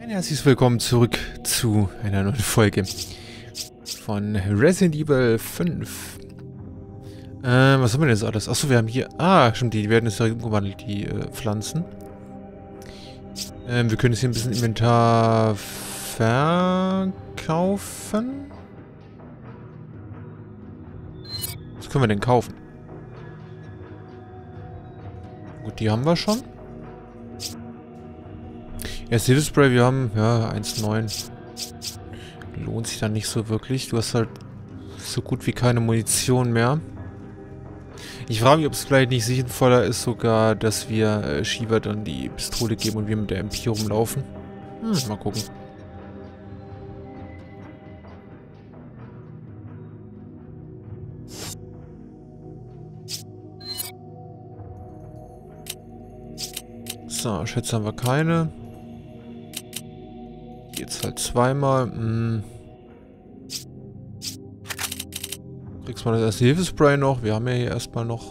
Ein herzliches Willkommen zurück zu einer neuen Folge von Resident Evil 5. Was haben wir denn jetzt alles? Achso, wir haben hier... Ah, stimmt, die werden jetzt umgewandelt, die Pflanzen. Wir können jetzt hier ein bisschen Inventar verkaufen. Was können wir denn kaufen? Gut, die haben wir schon. Ja, Silverspray, wir haben, ja, 1,9. Lohnt sich dann nicht so wirklich. Du hast halt so gut wie keine Munition mehr. Ich frage mich, ob es vielleicht nicht sinnvoller ist sogar, dass wir Shiva dann die Pistole geben und wir mit der MP rumlaufen. Mal gucken. So, Schätze haben wir keine. Jetzt halt zweimal. Kriegst mal das erste Hilfespray noch. Wir haben ja hier erstmal noch.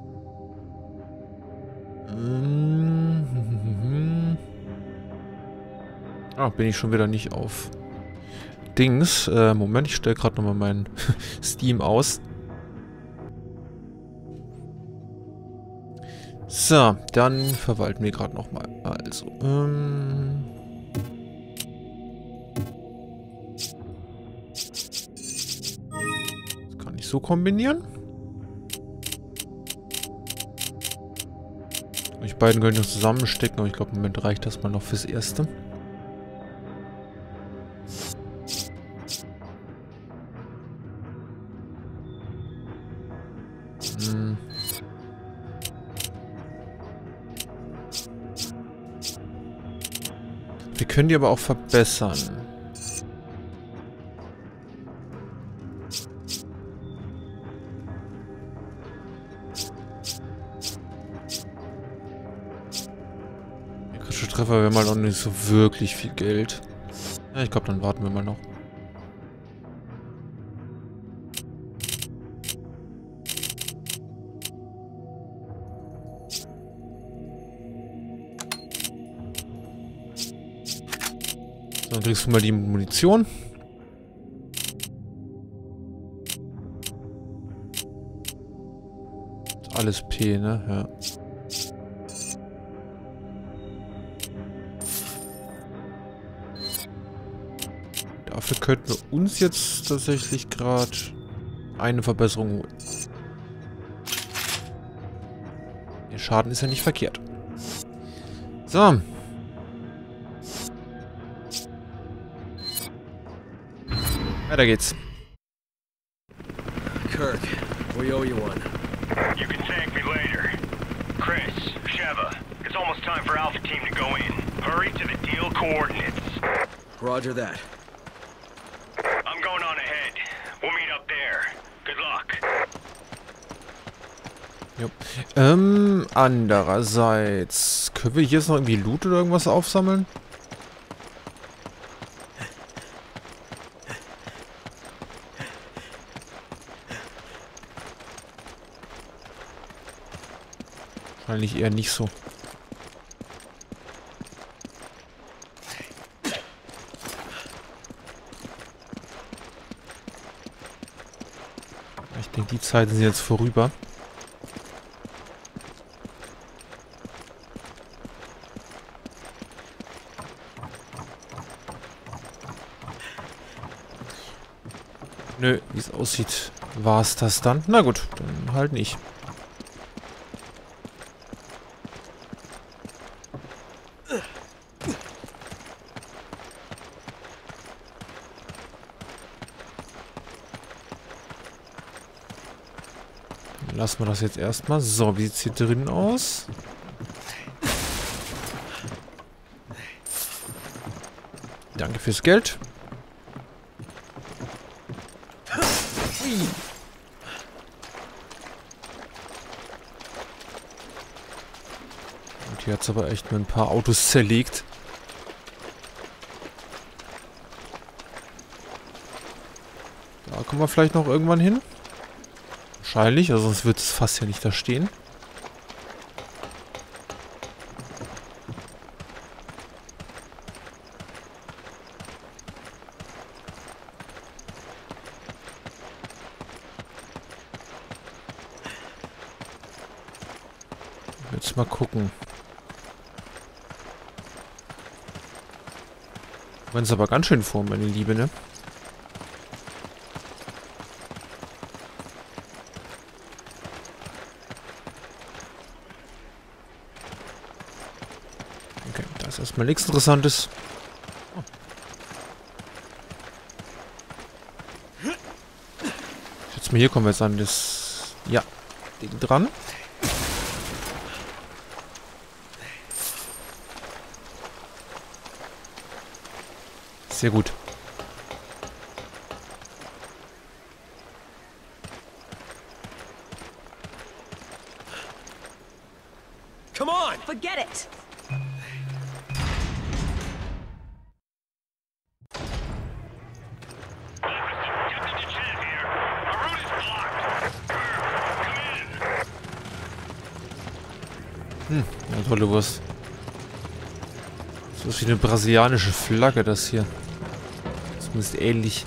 Bin ich schon wieder nicht auf Dings. Moment, ich stelle gerade nochmal meinen Steam aus. So, dann verwalten wir gerade nochmal. Also, so kombinieren. Die beiden können noch zusammenstecken, aber ich glaube, im Moment reicht das mal noch fürs Erste. Wir können die aber auch verbessern. Treffer wäre mal noch nicht so wirklich viel Geld. Ja, ich glaube, dann warten wir mal noch. So, dann kriegst du mal die Munition. Ist alles P, ne? Ja. Dafür könnten wir uns jetzt tatsächlich gerade eine Verbesserung holen. Der Schaden ist ja nicht verkehrt. So. Weiter geht's. Kirk, we owe you one. You can thank me later. Chris, Sheva, it's almost time for Alpha Team to go in. Hurry to the deal coordinates. Roger that. I'm going on ahead. We'll meet up there. Good luck. Jo. Andererseits, können wir hier jetzt noch irgendwie Loot oder irgendwas aufsammeln? Wahrscheinlich eher nicht so. Ich denke, die Zeiten sind jetzt vorüber. Nö, wie es aussieht, war es das dann. Na gut, dann halt nicht. Lassen wir das jetzt erstmal. So, wie sieht es hier drin aus? Danke fürs Geld. Und hier hat es aber echt nur ein paar Autos zerlegt. Da kommen wir vielleicht noch irgendwann hin. Wahrscheinlich, also sonst wird es fast ja nicht da stehen. Jetzt mal gucken. Wenn es aber ganz schön vor, meine Liebe, ne? Okay, da ist erstmal nichts Interessantes. Oh. Ich schätze mal, hier kommen wir jetzt an das... Ja, Ding dran. Sehr gut. Come on! Forget it. Ja, tolle Wurst. So ist wie eine brasilianische Flagge, das hier. Zumindest ähnlich.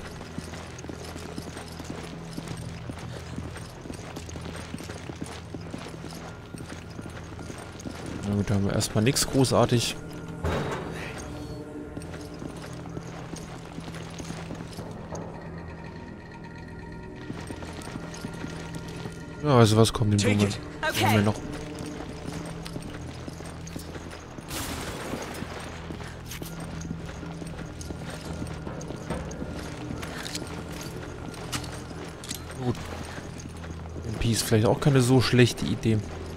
Na gut, da haben wir erstmal nichts großartig. Ja, also was kommt im Moment? Haben wir noch? Gut. MP ist vielleicht auch keine so schlechte Idee.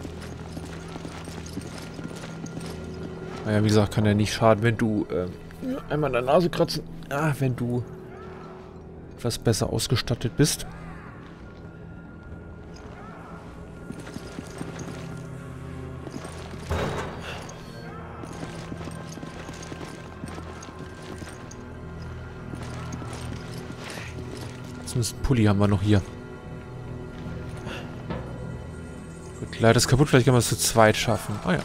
Naja, wie gesagt, kann ja nicht schaden, wenn du einmal an der Nase kratzen. Wenn du etwas besser ausgestattet bist. Zumindest einen Pulli haben wir noch hier. Gut, leider ist kaputt, vielleicht können wir es zu zweit schaffen. Ah ja.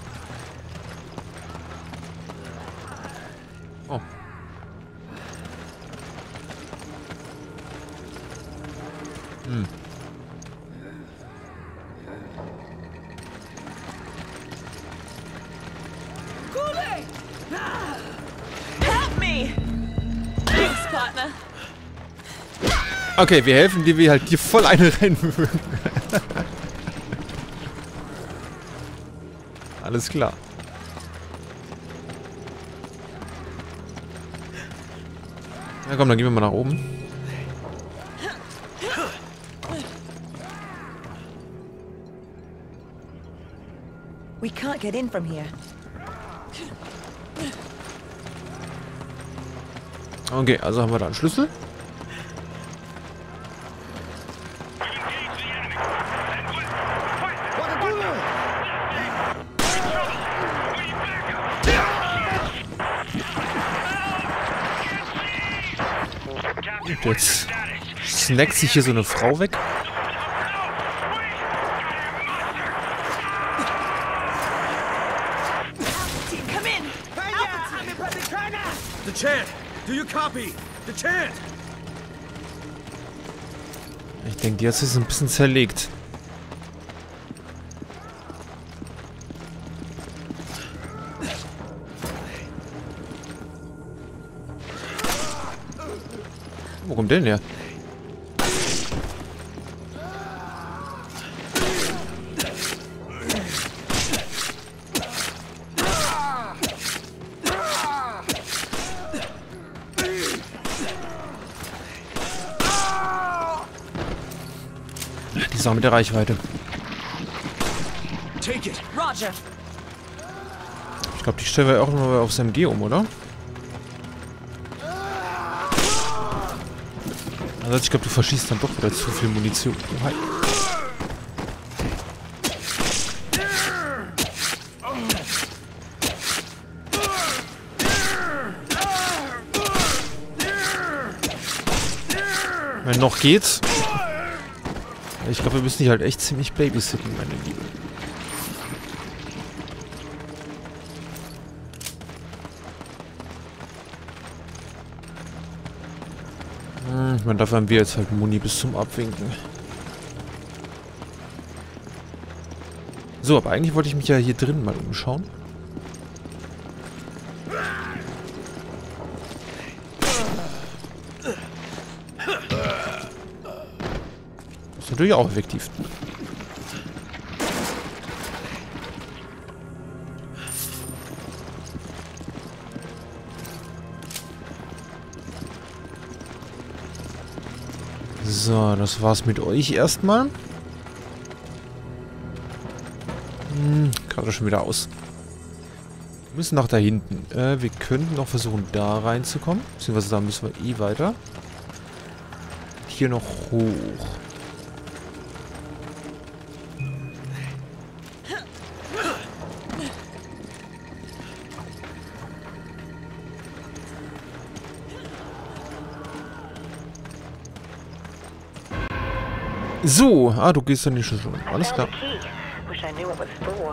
Oh. Hm. Help me. Thanks, partner. Okay, wir helfen dir, wie halt dir voll eine rein würden. Alles klar. Na komm, dann gehen wir mal nach oben. We can't get in from here. Okay, also haben wir da einen Schlüssel. Und jetzt snackt sich hier so eine Frau weg. Come in. Alpha team reporting. Dechant! Do you copy? Dechant! Ich denke, die hat sich so ein bisschen zerlegt. Wo kommt denn her? Die Sache mit der Reichweite. Take it! Roger. Ich glaube, die stellen wir auch noch aufs MG um, oder? Also ich glaube, du verschießt dann doch wieder zu viel Munition. Oh, hi. Wenn noch geht's. Ich glaube, wir müssen die halt echt ziemlich babysitten, meine Liebe. Ich meine, dafür haben wir jetzt halt Muni bis zum Abwinken. So, aber eigentlich wollte ich mich ja hier drin mal umschauen. Das ist natürlich auch effektiv. So, das war's mit euch erstmal. Gerade schon wieder aus. Wir müssen nach da hinten. Wir könnten noch versuchen, da reinzukommen. Beziehungsweise da müssen wir eh weiter. Hier noch hoch. So, du gehst dann nicht schon. Alles klar. Wish I knew what was for.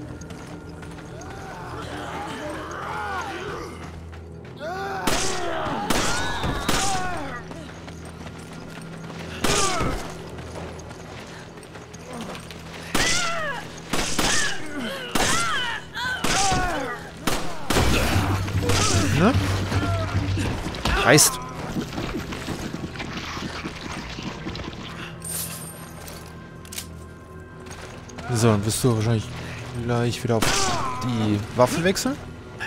Ne? Heißt. So, dann wirst du wahrscheinlich gleich wieder auf die Waffe wechseln.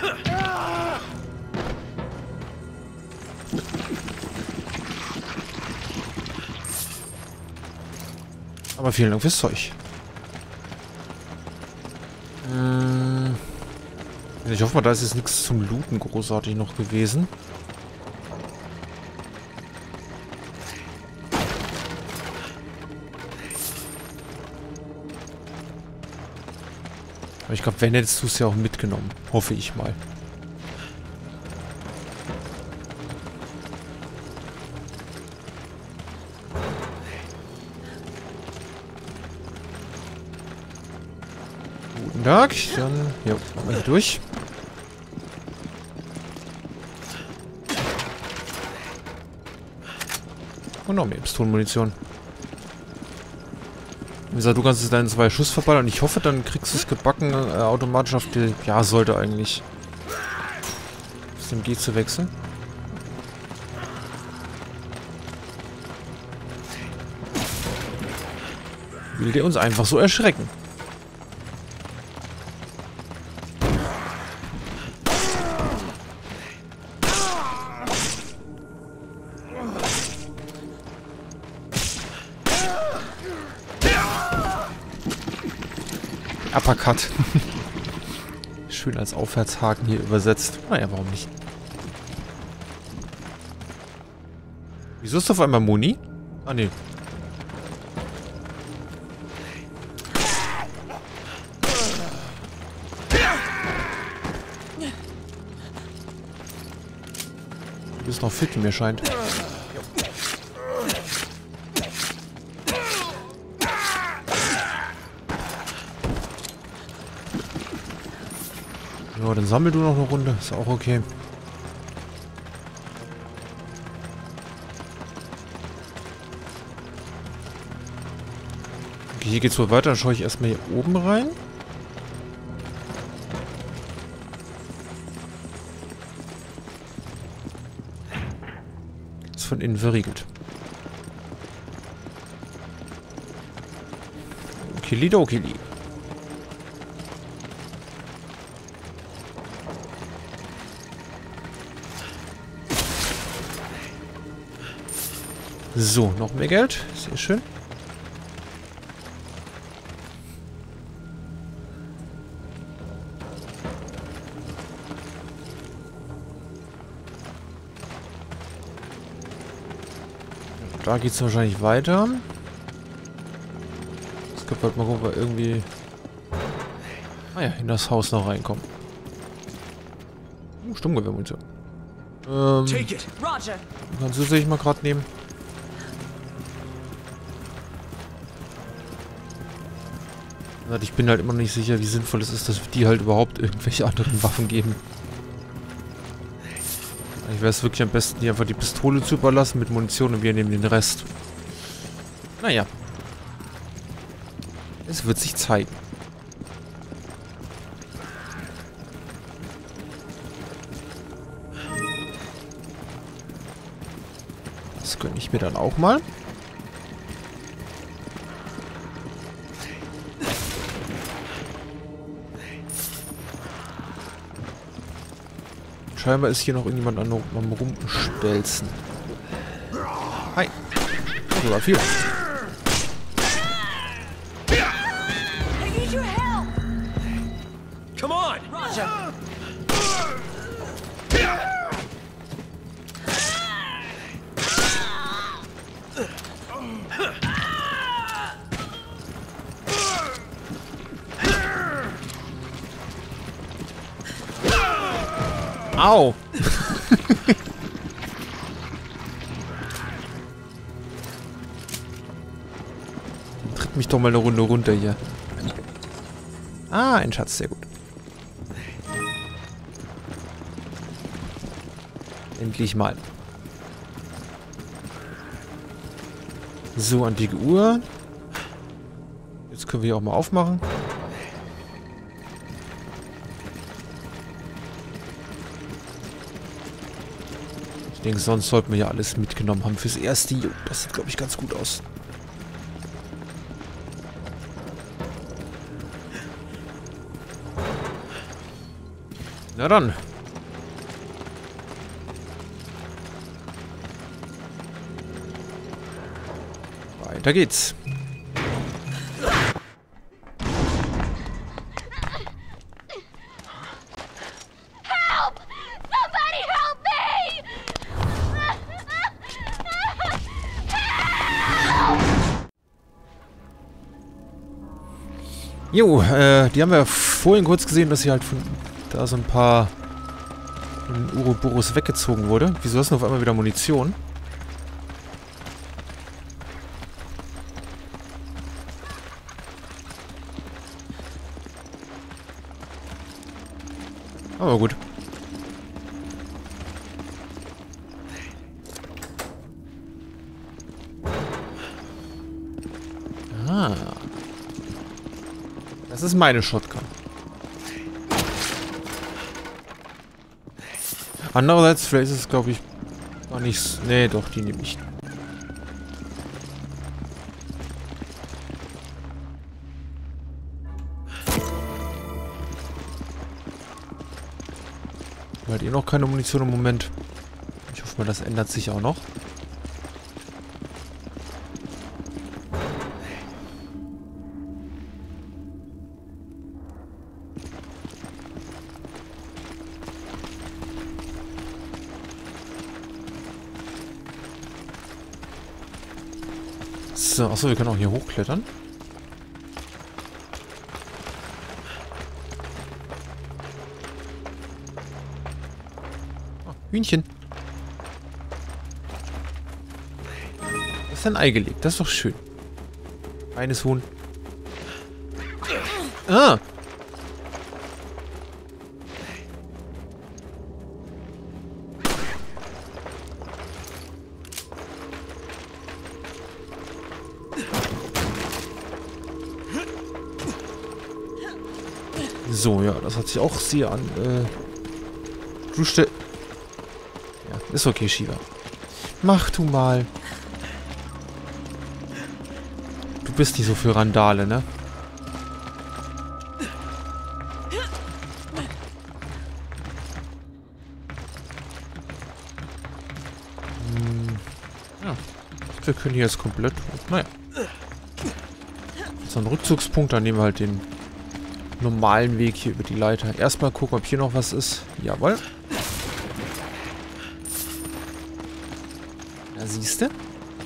Aber vielen Dank fürs Zeug. Ich hoffe mal, da ist jetzt nichts zum Looten großartig noch gewesen. Aber ich glaube, wenn, hättest du es ja auch mitgenommen. Hoffe ich mal. Guten Tag. Dann, ja, machen wir hier durch. Und noch mehr Pistolenmunition. Wie gesagt, du kannst es deinen 2 Schuss verballern und ich hoffe, dann kriegst du es gebacken, automatisch auf die... Ja, sollte eigentlich. Aus dem G zu wechseln. Will der uns einfach so erschrecken? Uppercut. Schön als Aufwärtshaken hier übersetzt. Naja, warum nicht? Wieso ist auf einmal Muni? Ah, nee. Du bist noch fit, wie mir scheint. Ja, dann sammel du noch eine Runde. Ist auch okay. Okay, hier geht's wohl weiter. Dann schaue ich erstmal hier oben rein. Ist von innen verriegelt. Okili-dokili. So, noch mehr Geld. Sehr schön. Da geht es wahrscheinlich weiter. Jetzt können wir halt mal gucken, ob wir irgendwie... Ah ja, in das Haus noch reinkommen. Sturmgewehrmunition. Take it. Roger. Kannst du sich mal gerade nehmen? Ich bin halt immer noch nicht sicher, wie sinnvoll es ist, dass die halt überhaupt irgendwelche anderen Waffen geben. Ich wäre es wirklich am besten, die einfach die Pistole zu überlassen mit Munition und wir nehmen den Rest. Naja. Es wird sich zeigen. Das gönne ich mir dann auch mal. Scheinbar ist hier noch irgendjemand am Rumstelzen. Hi. Sogar viel. I need your help! Come on! Roger. Au! Tritt mich doch mal eine Runde runter hier. Ah, ein Schatz, sehr gut. Endlich mal. So, antike Uhr. Jetzt können wir hier auch mal aufmachen. Ich denke, sonst sollten wir ja alles mitgenommen haben fürs erste. Jo, das sieht, glaube ich, ganz gut aus. Na dann. Weiter geht's. Help! Somebody help me! Jo, die haben wir vorhin kurz gesehen, dass sie halt von da so ein paar Uroboros weggezogen wurde. Wieso hast du auf einmal wieder Munition? Aber gut. Ah. Das ist meine Shotgun. Andererseits, vielleicht ist es, glaube ich, gar nicht... Nee, doch, die nehme ich. Halt eh noch keine Munition im Moment. Ich hoffe mal, das ändert sich auch noch. So, achso, wir können auch hier hochklettern. Oh, Hühnchen. Das ist ein Ei gelegt, das ist doch schön. Eines Huhn. Ah! So, ja, das hat sich auch sehr an. Du Ja, ist okay, Shiva. Mach du mal. Du bist nicht so für Randale, ne? Ja. Wir können hier jetzt komplett... Naja. So ein Rückzugspunkt, dann nehmen wir halt den normalen Weg hier über die Leiter. Erstmal gucken, ob hier noch was ist. Jawohl. Da siehst du.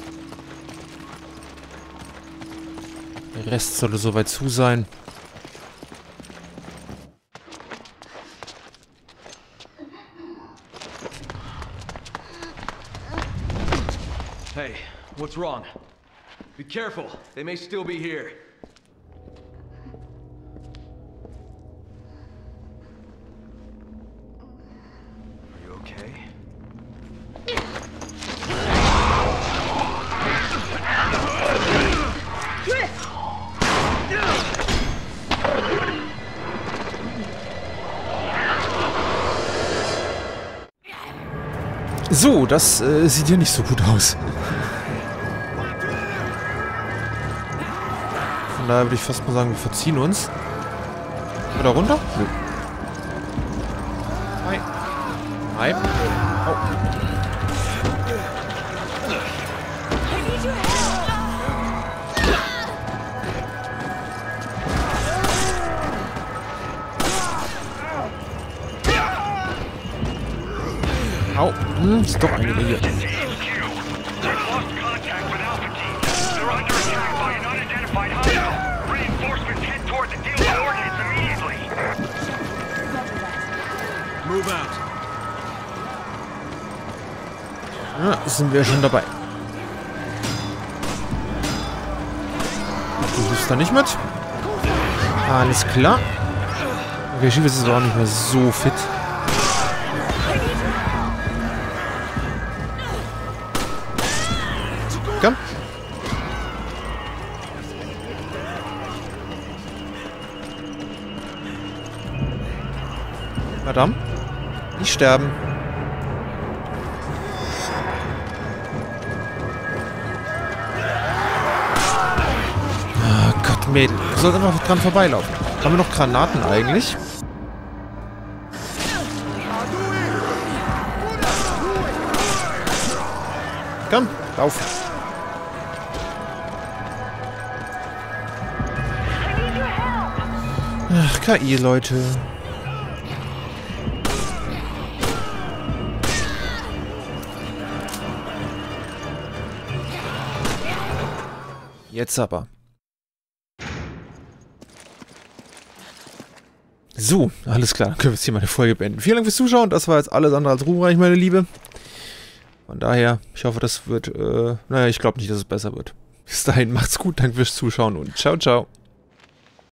Der Rest sollte soweit zu sein. Hey, what's wrong? Be careful. They may still be here. Are you okay? So, das sieht ja nicht so gut aus. Von daher würde ich fast mal sagen, wir verziehen uns. Oder runter? Nö. Hi. Hi. Oh. Au. Ist doch eine hier. Ja, sind wir schon dabei. Du bist da nicht mit? Alles klar. Okay, Schiff ist aber auch nicht mehr so fit. Komm. Madame, nicht sterben. Oh Gott, Mädel. Du sollst einfach dran vorbeilaufen. Haben wir noch Granaten eigentlich? Komm, lauf. Ach, KI, Leute. Jetzt aber. So, alles klar, dann können wir jetzt hier meine Folge beenden. Vielen Dank fürs Zuschauen, das war jetzt alles andere als ruhmreich, meine Liebe. Von daher, ich hoffe, das wird, naja, ich glaube nicht, dass es besser wird. Bis dahin, macht's gut, danke fürs Zuschauen und ciao, ciao.